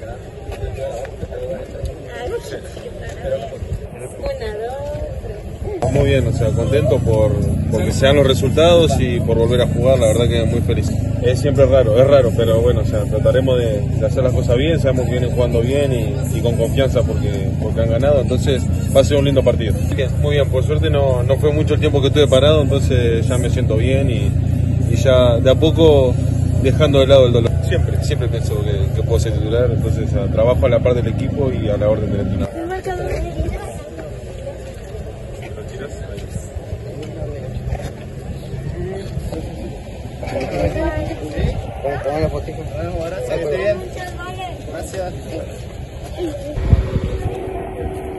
Muy bien, o sea, contento porque se dan los resultados y por volver a jugar, la verdad que muy feliz. Es siempre raro, pero bueno, o sea, trataremos de hacer las cosas bien, sabemos que vienen jugando bien y con confianza porque han ganado, entonces va a ser un lindo partido. Muy bien, por suerte no fue mucho el tiempo que estuve parado, entonces ya me siento bien y ya de a poco dejando de lado el dolor. Siempre pienso que puedo ser titular, entonces trabajo a la par del equipo y a la orden del entrenador. Tomar la fotito. Bueno, gracias, que esté bien. Gracias.